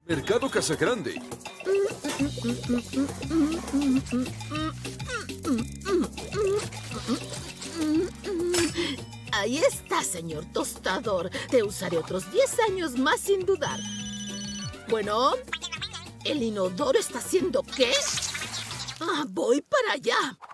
Mercado Casagrande. Ahí está, señor tostador. Te usaré otros 10 años más sin dudar. Bueno, ¿el inodoro está haciendo qué? Voy para allá.